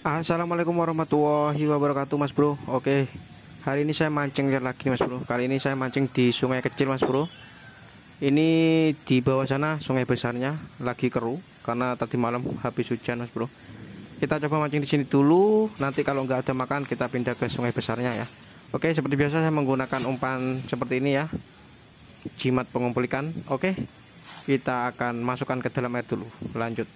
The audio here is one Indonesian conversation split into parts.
Assalamualaikum warahmatullahi wabarakatuh, Mas Bro. Oke, hari ini saya mancing lagi, Mas Bro. Kali ini saya mancing di sungai kecil, Mas Bro. Ini di bawah sana sungai besarnya lagi keruh karena tadi malam habis hujan, Mas Bro. Kita coba mancing di sini dulu. Nanti kalau nggak ada makan kita pindah ke sungai besarnya ya. Oke, seperti biasa saya menggunakan umpan seperti ini ya, jimat pengumpul ikan. Oke, kita akan masukkan ke dalam air dulu. Lanjut.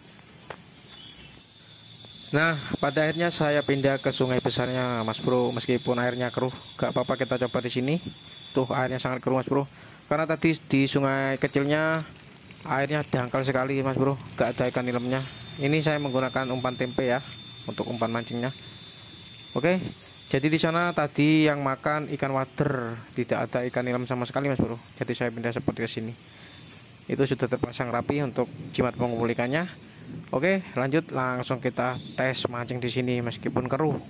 Nah, pada akhirnya saya pindah ke sungai besarnya, Mas Bro. Meskipun airnya keruh, gak apa-apa, kita coba di sini. Tuh, airnya sangat keruh, Mas Bro. Karena tadi di sungai kecilnya airnya dangkal sekali, Mas Bro. Gak ada ikan nilemnya. Ini saya menggunakan umpan tempe ya untuk umpan mancingnya. Oke. Jadi di sana tadi yang makan ikan wader, tidak ada ikan nilem sama sekali, Mas Bro. Jadi saya pindah seperti ke sini. Itu sudah terpasang rapi untuk jimat pengumpul ikannya. Oke, lanjut langsung kita tes mancing di sini meskipun keruh.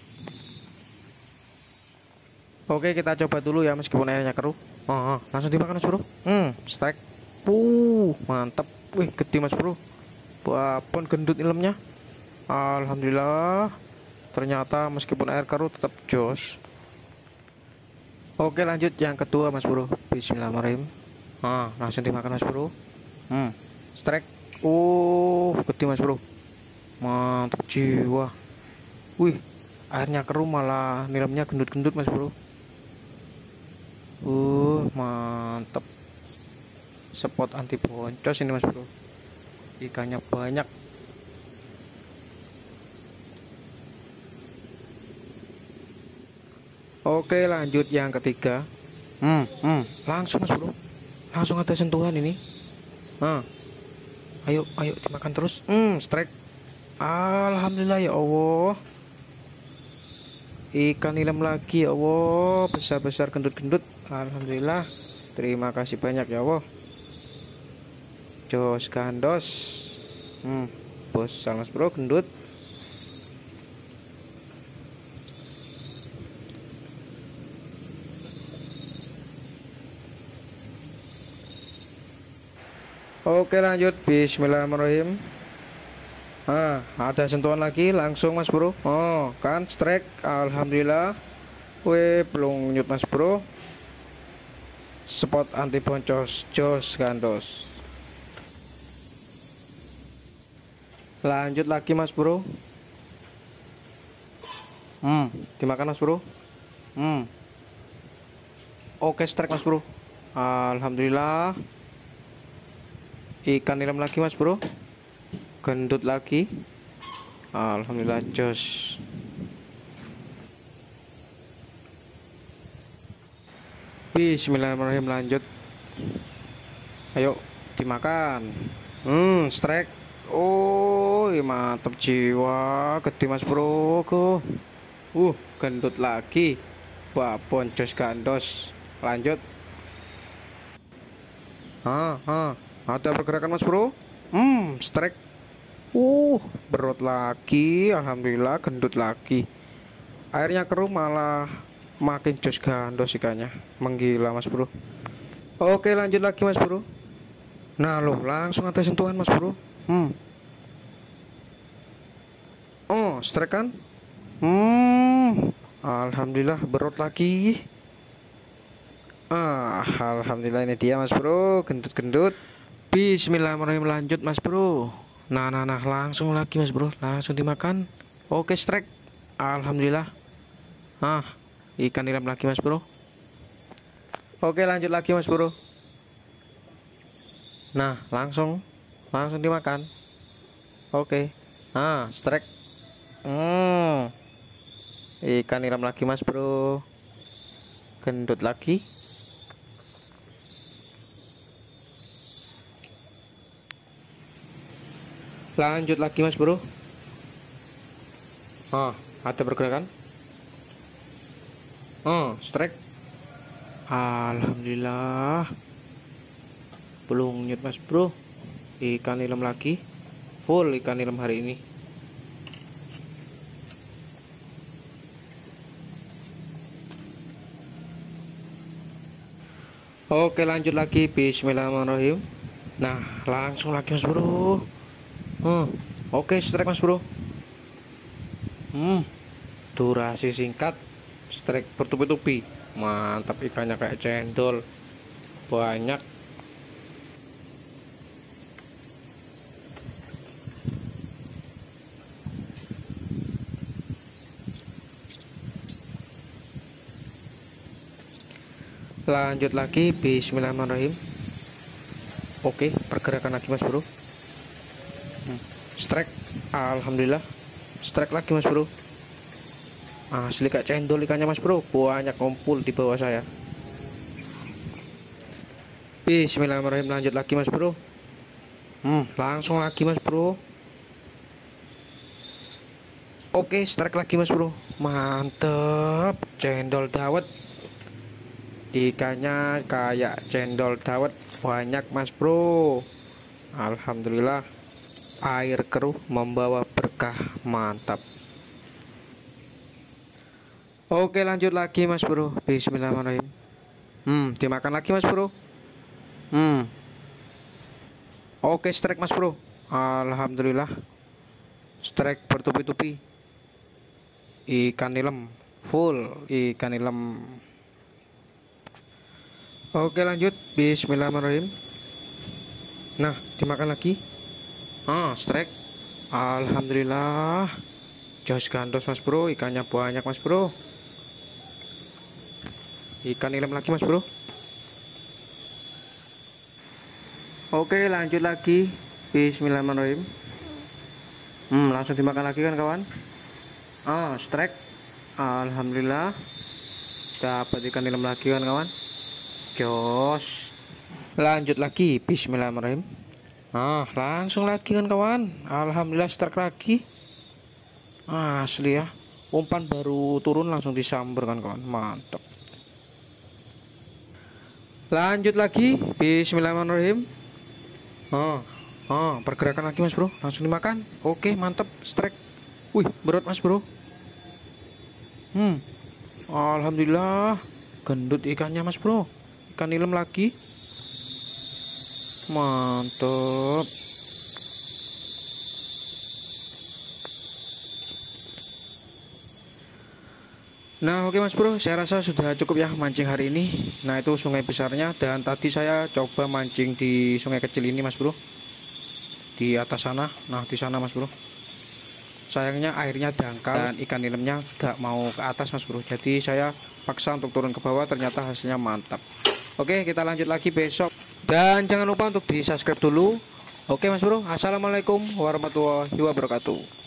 Oke, kita coba dulu ya meskipun airnya keruh. Langsung dimakan, Mas Bro. Strike. Mantap. Wih, gede, Mas Bro. Walaupun gendut ilmnya. Alhamdulillah. Ternyata meskipun air keruh tetap jos. Oke, lanjut yang kedua, Mas Bro. Bismillahirrahmanirrahim. Langsung dimakan, Mas Bro. Strike. Gede, Mas Bro. Mantap jiwa. Wih, airnya keruh malah nilamnya gendut-gendut, Mas Bro. Mantap. Spot anti boncos ini, Mas Bro. Ikannya banyak. Oke, lanjut yang ketiga. Langsung, Mas Bro. Langsung ada sentuhan ini. Ayo dimakan terus. Strike. Alhamdulillah ya Allah. Ikan nilam lagi ya Allah. Besar-besar gendut-gendut. Alhamdulillah. Terima kasih banyak ya Allah. Jos gandos. Bos Mas Bro gendut. Oke, lanjut. Bismillahirrahmanirrahim. Ada sentuhan lagi langsung, Mas Bro. Kan strike. Alhamdulillah. Belum nyut, Mas Bro. Spot anti boncos jos gandos. Lanjut lagi, Mas Bro. Dimakan, Mas Bro. Oke, strike, Mas Bro. Alhamdulillah. Ikan nilam lagi, Mas Bro. Gendut lagi. Alhamdulillah jos. Bismillahirrahmanirrahim. Lanjut. Ayo dimakan. Strike. Mantap jiwa. Gede, Mas Bro. Gendut lagi. Babon jos gandos. Lanjut. Ada pergerakan, Mas Bro. Strike. Berot lagi. Alhamdulillah gendut lagi. Airnya keruh malah makin jos gandos ikannya. Menggila, Mas Bro. Oke, lanjut lagi, Mas Bro. Nah loh, langsung ada sentuhan, Mas Bro. Strike kan. Alhamdulillah berot lagi. Alhamdulillah ini dia, Mas Bro. Gendut-gendut. Bismillahirrahmanirrahim. Lanjut, Mas Bro. Nah langsung lagi, Mas Bro. Langsung dimakan. Oke, strike. Alhamdulillah. Ikan nilam lagi, Mas Bro. Oke, lanjut lagi, Mas Bro. Nah langsung dimakan. Oke. Strike. Ikan nilam lagi, Mas Bro. Gendut lagi. Lanjut lagi, Mas Bro. Ada pergerakan. Strike. Alhamdulillah. Belum nyut, Mas Bro. Ikan nilam lagi. Full ikan nilam hari ini. Oke, lanjut lagi. Bismillahirrahmanirrahim. Nah langsung lagi, Mas Bro. Oke, strike, Mas Bro. Durasi singkat, strike bertubi-tubi. Mantap, ikannya kayak cendol. Banyak. Lanjut lagi, bismillahirrahmanirrahim. Oke, pergerakan lagi mas bro. Strike, alhamdulillah. Strike lagi mas bro. Asli kayak cendol ikannya mas bro. Banyak kumpul di bawah saya. Bismillahirrahmanirrahim. Lanjut lagi mas bro. Langsung lagi mas bro. Oke, strike lagi mas bro. Mantep, cendol dawet. Ikannya kayak cendol dawet. Banyak mas bro. Alhamdulillah. Air keruh membawa berkah. Mantap. Oke, lanjut lagi mas bro. Bismillahirrahmanirrahim. Dimakan lagi mas bro. Oke, strike mas bro. Alhamdulillah. Strike bertubi-tubi. Ikan nilem. Full ikan nilem. Oke, lanjut. Bismillahirrahmanirrahim. Nah, dimakan lagi. Strike. Alhamdulillah. Jos gandos mas bro. Ikannya banyak mas bro. Ikan nilem lagi mas bro. Oke, lanjut lagi. Bismillahirrahmanirrahim. Langsung dimakan lagi kan kawan. Strike. Alhamdulillah. Dapat ikan nilem lagi kan kawan. Jos. Lanjut lagi. Bismillahirrahmanirrahim. Langsung lagi kan kawan. Alhamdulillah, strike lagi. Asli ya. Umpan baru turun langsung disamber kan kawan. Mantap. Lanjut lagi. Bismillahirrahmanirrahim. Pergerakan lagi mas bro. Langsung dimakan. Oke, mantap. Strike. Wih, berat mas bro. Alhamdulillah. Gendut ikannya mas bro. Ikan nilem lagi. Mantap. Nah oke mas bro, saya rasa sudah cukup ya mancing hari ini. Nah itu sungai besarnya. Dan tadi saya coba mancing di sungai kecil ini mas bro, di atas sana. Nah di sana mas bro, sayangnya airnya dangkal dan ikan nilemnya gak mau ke atas mas bro. Jadi saya paksa untuk turun ke bawah. Ternyata hasilnya mantap. Oke, kita lanjut lagi besok. Dan jangan lupa untuk di subscribe dulu. Oke mas bro, assalamualaikum warahmatullahi wabarakatuh.